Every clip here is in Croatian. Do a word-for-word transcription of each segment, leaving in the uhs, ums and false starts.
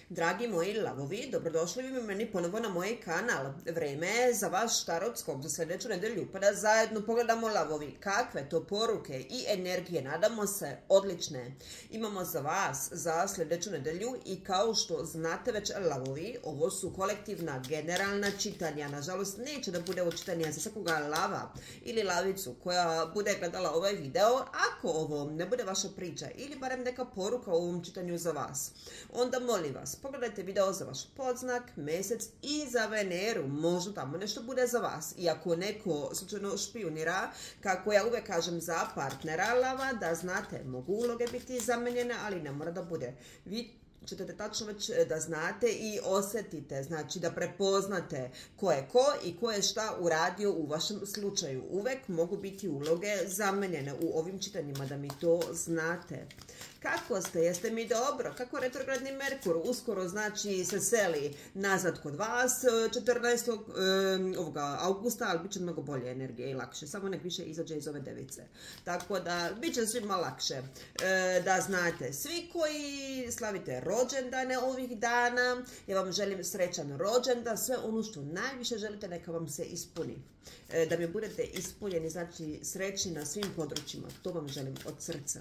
Dragi moji lavovi, dobrodošli vi meni ponovo na moj kanal. Vreme je za vaš tarotskop za sljedeću nedelju, pa da zajedno pogledamo lavovi kakve to poruke i energije, nadamo se, odlične. Imamo za vas za sljedeću nedelju i kao što znate već lavovi, ovo su kolektivna generalna čitanja. Nažalost, neće da bude ovo čitanje za svakoga lava ili lavicu koja bude gledala ovaj video. Ako ovo ne bude vaša priča ili barem neka poruka u ovom čitanju za vas, onda molim vas, pogledajte video za vaš podznak, mjesec i za Veneru. Možda tamo nešto bude za vas. I ako neko slučajno špijunira, kako ja uvijek kažem za partnera lava, da znate, mogu uloge biti zamenjene, ali ne mora da bude. Vi ćete tačno već da znate i osjetite, znači da prepoznate ko je ko i ko je šta uradio u vašem slučaju. Uvijek mogu biti uloge zamenjene u ovim čitanjima, da mi to znate. Kako ste? Jeste mi dobro? Kako retrogradni Merkur uskoro znači se seli nazad kod vas četrnaestog augusta, ali bit će mnogo bolje energije i lakše. Samo nek više izađe iz ove device. Tako da bit će svima lakše. E, da znate, svi koji slavite rođendane ovih dana, ja vam želim srećan rođendan, sve ono što najviše želite neka vam se ispuni. E, da mi budete ispunjeni, znači srećni na svim područjima. To vam želim od srca.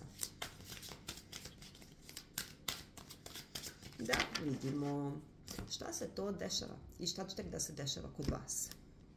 Da vidimo šta se to dešava i šta će tek da se dešava kod vas.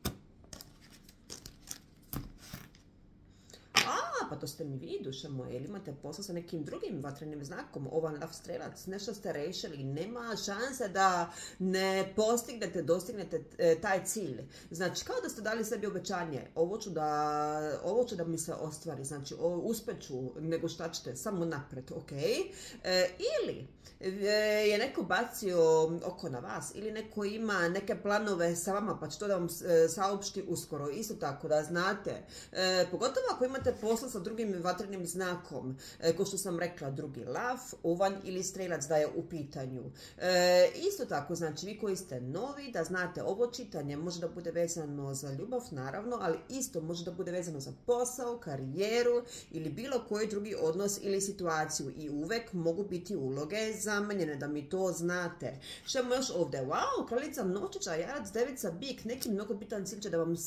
A, pa to ste mi vi, duše moje, ili imate posao sa nekim drugim vatrenim znakom, ovan lav strelac, nešto ste rešili, nema šanse da ne postignete, dostignete e, taj cilj. Znači, kao da ste dali sebi obećanje, ovo ću da, ovo ću da mi se ostvari, znači, uspeću, nego šta ćete, samo napred, ok? E, ili je neko bacio oko na vas ili neko ima neke planove sa vama pa će to da vam saopšti uskoro. Isto tako da znate, e, pogotovo ako imate posla sa drugim vatrenim znakom, e, ko što sam rekla, drugi lav, ovan ili strelac da je u pitanju. E, isto tako, znači vi koji ste novi, da znate, ovo čitanje može da bude vezano za ljubav, naravno, ali isto može da bude vezano za posao, karijeru ili bilo koji drugi odnos ili situaciju i uvek mogu biti uloge zamenjene, da mi to znate. Što imamo još ovdje? Wow, kraljica novčića, jarac, devica, bik, neki mnogo bitan cilj će da vam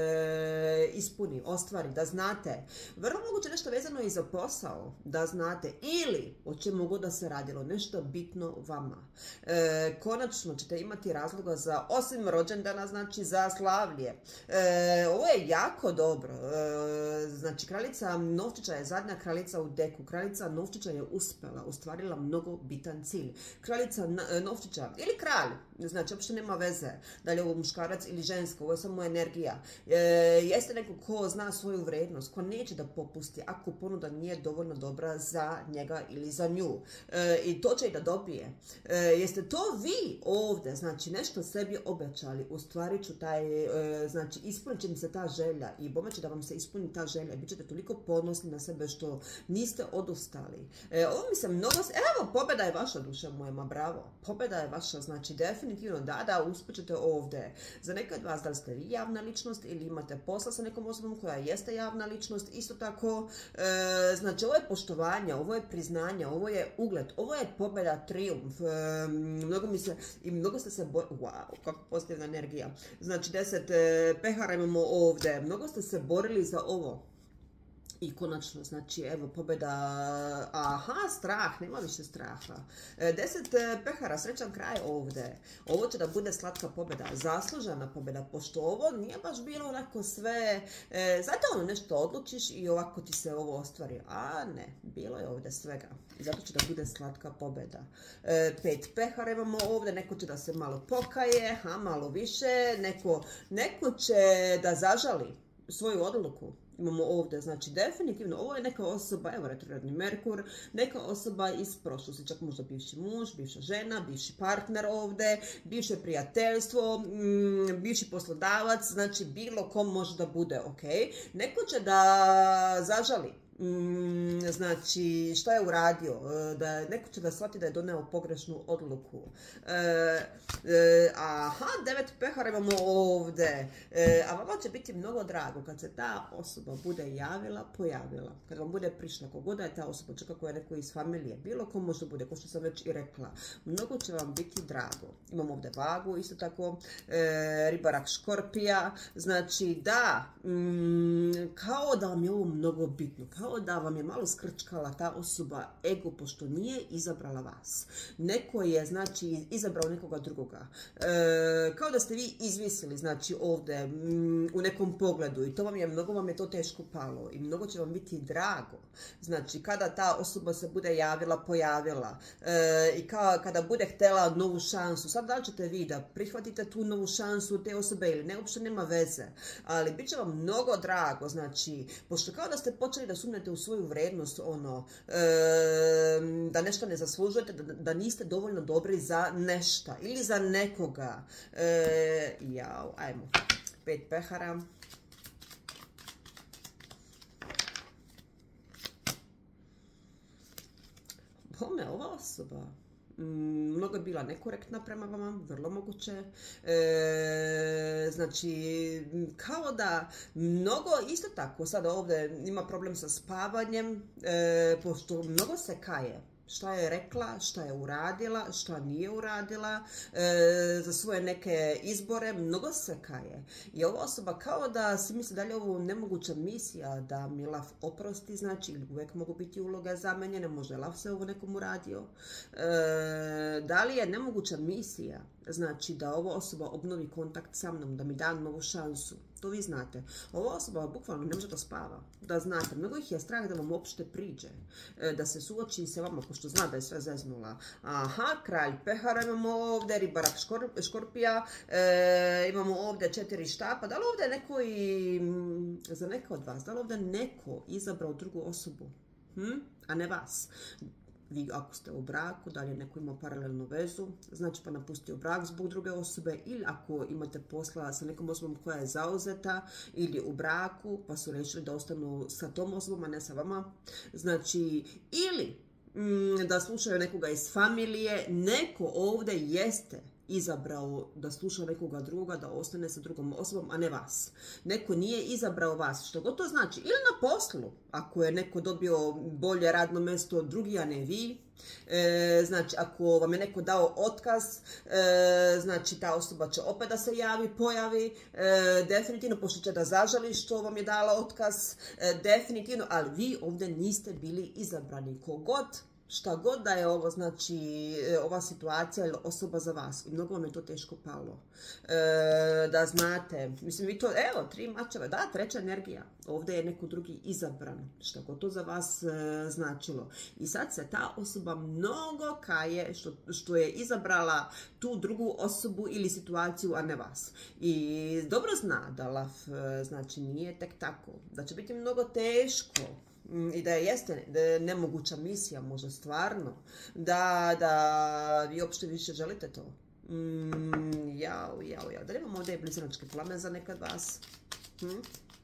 se ispuni, ostvari, da znate. Vrlo moguće nešto vezano i za posao, da znate. Ili, o čemu god da se radilo, nešto bitno vama. E, konačno ćete imati razloga za, osim rođendana, znači za slavlje. E, ovo je jako dobro. E, znači, kraljica novčića je zadnja kraljica u deku. Kraljica novčića je uspela, ostvarila mnogo bitan cilj. Kraljica novčića ili kralj, znači uopšte nema veze da li je ovo muškarac ili žensko, ovo je samo energija. E, jeste neko ko zna svoju vrednost, ko neće da popusti ako ponuda nije dovoljno dobra za njega ili za nju. E, I to će i da dobije. E, jeste to vi ovdje, znači nešto sebi obećali, ostvarit ću taj, e, znači ispunit će mi se ta želja i bome će da vam se ispuni ta želja. Bit ćete toliko ponosni na sebe što niste odustali. E, ovo mi se mnogo... Evo, pobjeda je vaša, duša mojema, bravo. Pobjeda je vaša, znači definitivno da, da, uspjećete ovdje. Za neke od vas, da li ste vi javna ličnost ili imate posla sa nekom osobom koja jeste javna ličnost, isto tako, e, znači ovo je poštovanje, ovo je priznanje, ovo je ugled, ovo je pobjeda, trijumf. E, mnogo mi se, i mnogo ste se borili, wow, kako pozitivna energija. Znači deset e, pehara imamo ovdje, mnogo ste se borili za ovo. I konačno, znači, evo, pobjeda, aha, strah, nema više straha. E, deset pehara, srećan kraj ovdje. Ovo će da bude slatka pobjeda, zaslužena pobjeda, pošto ovo nije baš bilo onako sve, e, zato ono nešto odlučiš i ovako ti se ovo ostvari. A ne, bilo je ovdje svega. Zato će da bude slatka pobjeda. E, pet pehara imamo ovdje, neko će da se malo pokaje, ha, malo više, neko, neko će da zažali svoju odluku. Imamo ovdje, znači definitivno, ovo je neka osoba, evo retrogradni Merkur, neka osoba iz prošlosti, čak možda bivši muž, bivša žena, bivši partner ovdje, bivše prijateljstvo, mm, bivši poslodavac, znači bilo kom može da bude, ok. Neko će da zažali Mm, znači, šta je uradio? Da neko će da shvati da je doneo pogrešnu odluku. E, e, aha, devet pehara imamo ovdje. E, a vama će biti mnogo drago kad se ta osoba bude javila, pojavila. Kad vam bude prišla, kogoda je ta osoba, čak ako je neko iz familije, bilo ko možda bude, ko što sam već i rekla. Mnogo će vam biti drago. Imamo ovdje vagu, isto tako, e, ribarak škorpija. Znači, da, mm, kao da vam je ovo mnogo bitno, kao da vam je malo skrčkala ta osoba ego, pošto nije izabrala vas. Neko je, znači, izabrao nekoga drugoga. E, kao da ste vi izvisili, znači, ovdje mm, u nekom pogledu i to vam je, mnogo vam je to teško palo i mnogo će vam biti drago. Znači, kada ta osoba se bude javila, pojavila e, i kao, kada bude htjela novu šansu, sad da li ćete vi da prihvatite tu novu šansu te osobe ili ne, uopšte nema veze, ali bit će vam mnogo drago, znači, pošto kao da ste počeli da sumnjate u svoju vrednost, ono, e, da nešto ne zaslužujete, da, da niste dovoljno dobri za nešta ili za nekoga. E, jao, ajmo, pet pehara. Bome, ova osoba mnogo je bila nekorektna prema vama, vrlo moguće. E, znači, kao da mnogo, isto tako, sada ovdje ima problem sa spavanjem, e, pošto mnogo se kaje. Šta je rekla, šta je uradila, šta nije uradila, e, za svoje neke izbore, mnogo se kaje. I ova osoba kao da si misli da li je ovo nemoguća misija da mi Lav oprosti, znači, ili uvijek mogu biti uloga zamenjene, možda je Lav se ovo nekom uradio. E, da li je nemoguća misija, znači da ova osoba obnovi kontakt sa mnom, da mi da novu šansu. To vi znate. Ova osoba bukvalno ne može da spava. Da znate, mnogo ih je strah da vam uopšte priđe. Da se suoči sa vama, pošto zna da je sve zeznula. Aha, kralj pehara imamo ovdje, ribarak škor, škorpija, e, imamo ovdje četiri štapa. Da li ovdje neko i... Za neka od vas, da li ovdje neko izabrao drugu osobu? Hm? A ne vas. Vi ako ste u braku, da li je neko imao paralelnu vezu, znači pa napustio brak zbog druge osobe, ili ako imate posla sa nekom osobom koja je zauzeta ili u braku pa su rešili da ostanu sa tom osobom, a ne sa vama. Znači, ili mm, da slušaju nekoga iz familije, neko ovdje jeste izabrao da sluša nekoga druga, da ostane sa drugom osobom, a ne vas. Neko nije izabrao vas, što god to znači. Ili na poslu, ako je neko dobio bolje radno mjesto od drugi, a ne vi. E, znači, ako vam je neko dao otkaz, e, znači ta osoba će opet da se javi, pojavi, e, definitivno, pošto će da zažali što vam je dala otkaz, e, definitivno, ali vi ovdje niste bili izabrani. Kogod, šta god da je ovo, znači, ova situacija ili osoba za vas. I mnogo vam je to teško palo. E, da znate, mislim, vi to, evo, tri mačeva, da, treća energija. Ovdje je neko drugi izabran. Šta god to za vas e, značilo. I sad se ta osoba mnogo kaje što, što je izabrala tu drugu osobu ili situaciju, a ne vas. I dobro zna da Lav, e, znači, nije tek tako. Da će biti mnogo teško. I da jeste nemoguća misija, možda stvarno, da, da vi uopšte više želite to. Mm, jao, jao, jao. Da li imamo ovdje blizanačke plame za nekad vas? Hm?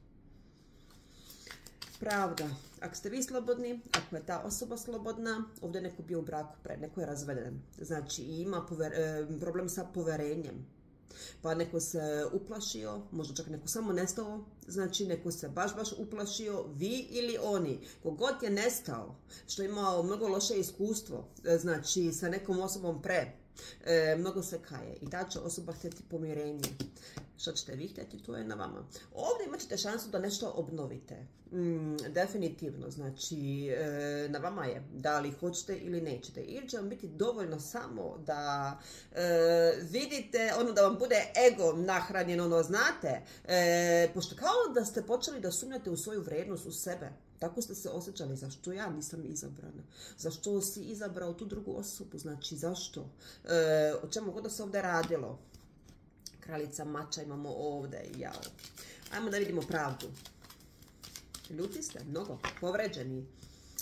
Pravda. Ako ste vi slobodni, ako je ta osoba slobodna, ovdje je neko bio u braku pre, neko je razveden. Znači, ima pover, problem sa poverenjem. Pa neko se uplašio, možda čak neko samo nestao, znači neko se baš baš uplašio, vi ili oni. Kogod je nestao, što je imao mnogo loše iskustvo, znači sa nekom osobom pre, e, mnogo se kaje i ta će osoba htjeti pomirenje. Što ćete vi htjeti, to je na vama. Ovdje imat ćete šansu da nešto obnovite. Mm, definitivno, znači e, na vama je da li hoćete ili nećete. Ili će vam biti dovoljno samo da e, vidite, ono da vam bude ego nahranjen, ono znate, e, pošto kao da ste počeli da sumnjate u svoju vrijednost, u sebe. Tako ste se osjećali, zašto ja nisam izabrana? Zašto si izabrao tu drugu osobu? Znači, zašto? E, o čemu god da se ovdje radilo? Kraljica mača imamo ovdje, jao. Ajmo da vidimo pravdu. Ljuti ste, mnogo, povređeni.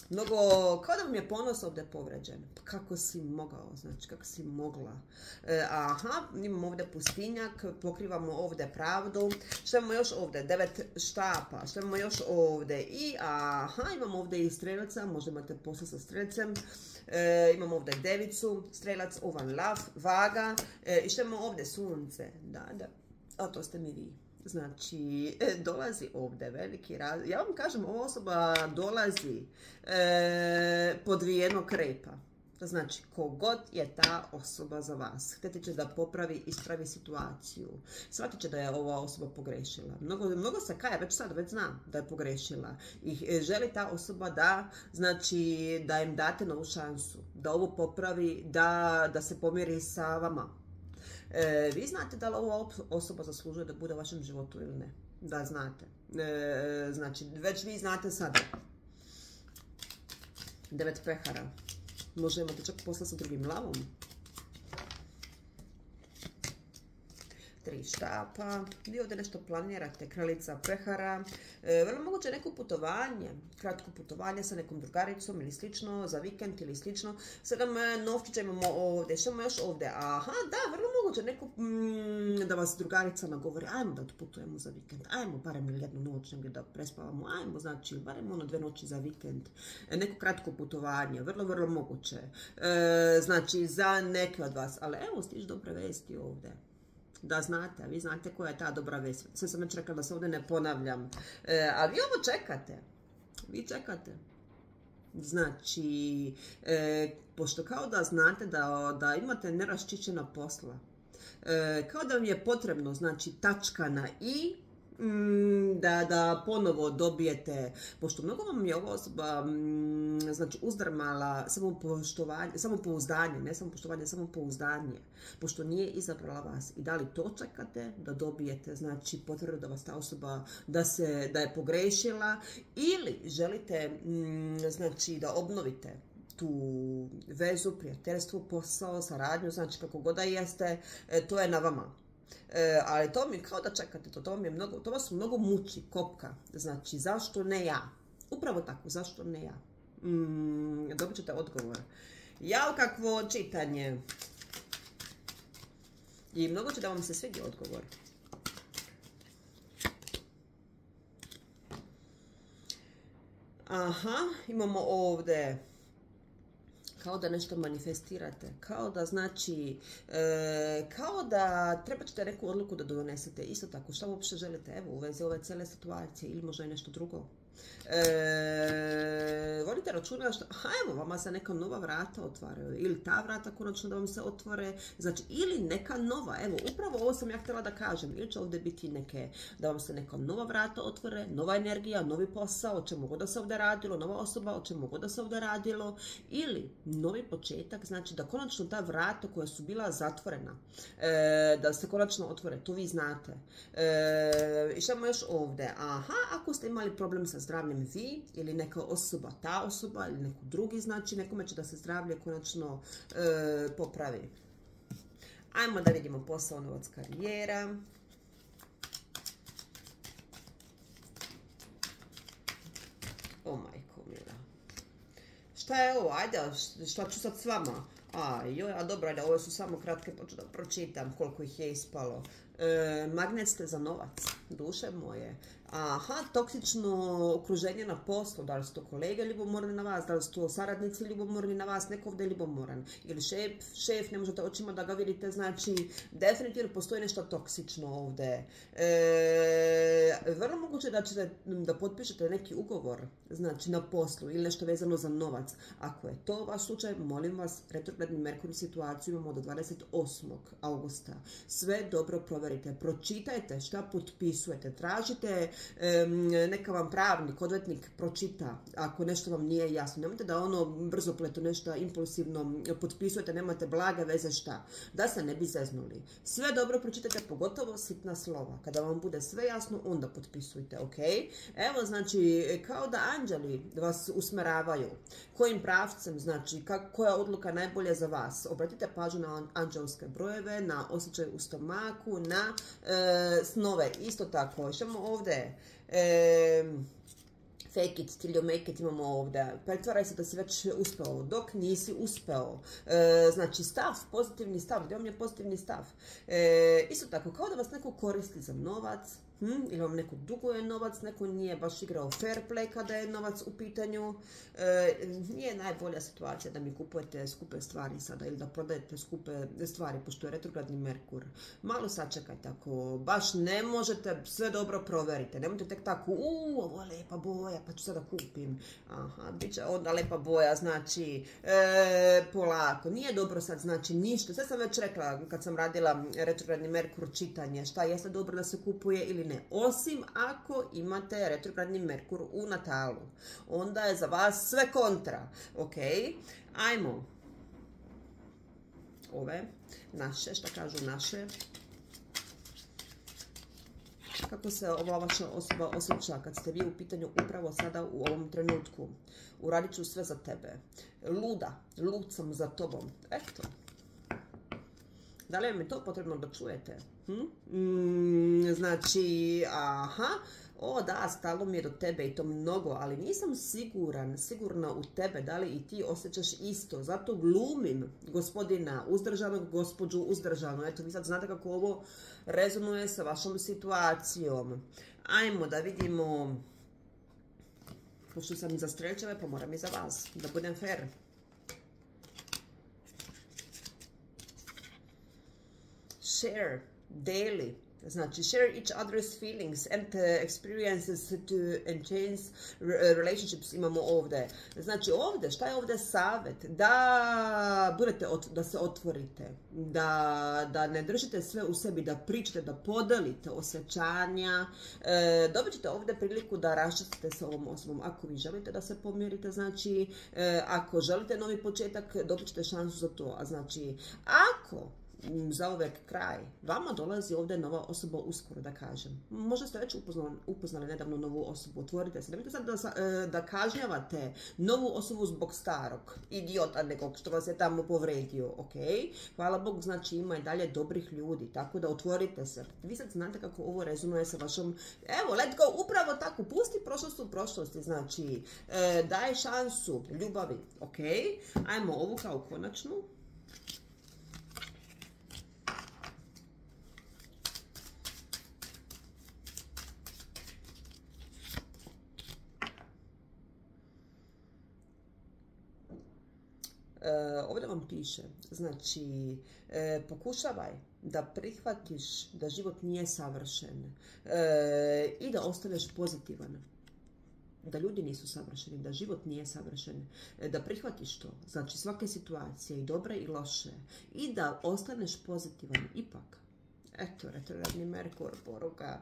Mnogo, kao da vam je ponos ovdje povređen. Pa kako si mogao, znači kako si mogla. E, aha, imamo ovdje pustinjak, pokrivamo ovdje pravdu. Što imamo još ovdje? Devet štapa. Što imamo još ovdje? I aha, imamo ovdje i strelca, možda imate posao sa strelcem. E, imamo ovdje devicu, strelac, ovan, lav, vaga. E, I što imamo ovdje? Sunce. Da, da. A to ste mi vi. Znači, dolazi ovdje veliki raz... Ja vam kažem, ova osoba dolazi e, podvijenog krepa. Znači, kogod je ta osoba za vas, htjeti će da popravi, ispravi situaciju. Shvatit će da je ova osoba pogrešila. Mnogo, mnogo se kaje, već sad, već zna da je pogrešila. I želi ta osoba da, znači, da im date novu šansu. Da ovo popravi, da, da se pomiri sa vama. E, vi znate da li ova osoba zaslužuje da bude u vašem životu ili ne? Da, znate. E, znači, već vi znate sada. Devet pehara. Možda imate čak posla sa drugim lavom. Tri štapa. Vi ovdje nešto planirate. Kraljica pehara. E, vrlo moguće neko putovanje. Kratko putovanje sa nekom drugaricom ili slično. Za vikend ili slično. Sedam novčića imamo ovdje. Što imamo još ovdje? Aha, da, vrlo moguće neko mm, da vas drugarica nagovori. Ajmo da putujemo za vikend. Ajmo barem jednu noć negdje da prespavamo. Ajmo, znači, barem ono dve noći za vikend. E, neko kratko putovanje. Vrlo, vrlo moguće. E, znači, za neke od vas. Ali evo, stiž dobre vesti ovdje. Da znate, a vi znate koja je ta dobra vest. Sve sam već rekla da se ovdje ne ponavljam. E, a vi ovo čekate. Vi čekate. Znači, e, pošto kao da znate da, da imate neraščišćena posla. E, kao da vam je potrebno, znači, tačka na i, Da, da ponovo dobijete, pošto mnogo vam je ova osoba mm, znači uzdrmala samopoštovanje, samopouzdanje, ne samopoštovanje, samopouzdanje, pošto nije izabrala vas. I da li to čekate da dobijete, znači potvrdu da vas ta osoba, da, se, da je pogrešila, ili želite mm, znači da obnovite tu vezu, prijateljstvo, posao, saradnju, znači kako god da jeste, to je na vama. E, ali to mi kao da čekate to, to, vam je mnogo, to vas mnogo muči, kopka. Znači, zašto ne ja? Upravo tako, zašto ne ja? Mm, dobit ćete odgovor. Jao, kakvo čitanje. I mnogo će da vam se svidi odgovor. Aha, imamo ovdje kao da nešto manifestirate, kao da znači, e, kao da treba ćete neku odluku da donesete. Isto tako, šta uopće želite, evo, u vezi ove cijele situacije ili možda i nešto drugo. E, vodite računa što, ajmo, vama se neka nova vrata otvaraju, ili ta vrata konačno da vam se otvore, znači, ili neka nova, evo, upravo ovo sam ja htjela da kažem, ili će ovdje biti neke, da vam se neka nova vrata otvore, nova energija, novi posao, o čemu god da se ovdje radilo, nova osoba, o čemu god da se ovdje radilo, ili novi početak, znači da konačno ta vrata koja su bila zatvorena, e, da se konačno otvore, to vi znate. E, I šta imamo još ovdje? Aha, ako ste imali problem sa zdravljem vi ili neka osoba, ta osoba ili neko drugi, znači nekome će da se zdravlje konačno e, popravi. Ajmo da vidimo posao, novac, karijera. O majko mila. Šta je ovo? Ajde, šta ću sad s vama? A, joj, a dobro, ajde, ove su samo kratke, pa ću da pročitam koliko ih je ispalo. E, magnet ste za novac, duše moje. Aha, toksično okruženje na poslu, da li su to kolege ljubomorni na vas, da li su to saradnici ljubomorni na vas, neko ovdje je ljubomoran. Ili šef, šef, ne možete očima da ga vidite, znači definitivno postoji nešto toksično ovdje. E, vrlo moguće da ćete da potpišete neki ugovor, znači na poslu ili nešto vezano za novac. Ako je to vaš slučaj, molim vas, retrogradni Merkur situaciju imamo do dvadeset osmog augusta. Sve dobro proverite, pročitajte šta potpisujete, tražite neka vam pravnik, odvetnik pročita ako nešto vam nije jasno. Nemojte da ono brzo pleto nešto impulsivno potpisujete, nemate blage veze šta. Da se ne bi zeznuli. Sve dobro pročitajte, pogotovo sitna slova. Kada vam bude sve jasno, onda potpisujte, ok? Evo, znači, kao da anđeli vas usmeravaju. Kojim pravcem, znači, koja odluka najbolja za vas. Obratite pažnju na anđelske brojeve, na osjećaj u stomaku, na e, snove. Isto tako, šemo ovdje. E, fake it till you make it imamo ovdje. Pretvaraj se da si već uspeo, dok nisi uspeo. E, znači stav, pozitivni stav, gdje vam je pozitivni stav? E, isto tako, kao da vas neko koristi za novac, hm? Ili vam neko duguje novac, neko nije baš igrao fair play kada je novac u pitanju. E, nije najbolja situacija da mi kupujete skupe stvari sada ili da prodajete skupe stvari, pošto je retrogradni Merkur. Malo sačekajte, ako baš ne možete, sve dobro provjerite. Nemojte tek tako, uuu, ovo je lepa boja, pa ću sada kupim. Aha, bit će onda lepa boja, znači, e, polako. Nije dobro sad, znači ništa. Sve sam već rekla kad sam radila retrogradni Merkur čitanje, šta jeste dobro da se kupuje ili ne. Osim ako imate retrogradni Merkur u natalu. Onda je za vas sve kontra. Ok, ajmo. Ove, naše, šta kažu naše. Kako se ova vaša osoba osjeća kad ste vi u pitanju upravo sada u ovom trenutku? Uradit ću sve za tebe. Luda, lud sam za tobom. Eto. Da li vam je to potrebno da čujete? Hm? Mm, znači, aha, o da, stalo mi je do tebe i to mnogo, ali nisam siguran, sigurna u tebe, da li i ti osjećaš isto. Zato glumim gospodina uzdržanog, gospođu uzdržanu. Eto, vi sad znate kako ovo rezonuje sa vašom situacijom. Ajmo da vidimo, pošto sam i za strelčeve, pa moram i za vas, da budem fair. Share daily, znači share each other's feelings and uh, experiences to enhance relationships imamo ovdje. Znači ovdje, šta je ovdje savjet? Da budete, da se otvorite, da, da ne držite sve u sebi, da pričate, da podelite osjećanja. E, dobit ćete ovdje priliku da raščistite s ovom osobom. Ako vi želite da se pomirite, znači e, ako želite novi početak, dobit ćete šansu za to. A znači, ako za uvijek kraj, vama dolazi ovdje nova osoba uskoro, da kažem. Možda ste već upoznali, upoznali nedavno novu osobu, otvorite se. Nemojte sad da, da kažnjavate novu osobu zbog starog idiota nekog što vas je tamo povredio, ok? Hvala Bogu, znači ima i dalje dobrih ljudi, tako da otvorite se. Vi sad znate kako ovo rezonuje sa vašom, evo, let go, upravo tako, pusti prošlost u prošlosti, znači, e, daj šansu ljubavi, ok? Ajmo ovu kao konačnu. E, ovdje vam piše, znači, e, pokušavaj da prihvatiš da život nije savršen e, i da ostaneš pozitivan. Da ljudi nisu savršeni, da život nije savršen, e, da prihvatiš to, znači svake situacije, i dobre i loše, i da ostaneš pozitivan ipak. Eto, retrogradni Merkur, poruka.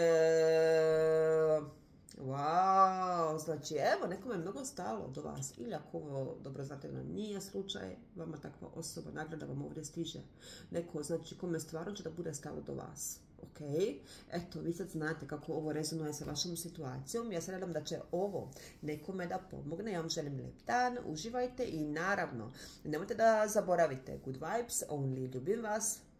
E, Wow, znači evo, nekome je mnogo stalo do vas. Ili ako ovo dobro znate da nije slučaj, vama takva osoba, nagrada vam ovdje stiže. Neko, znači, kome stvarno će da bude stalo do vas. Ok, eto, vi sad znate kako ovo rezonuje sa vašom situacijom. Ja se nadam da će ovo nekome da pomogne. Ja vam želim lijep dan, uživajte i naravno, nemojte da zaboravite good vibes, only ljubim vas.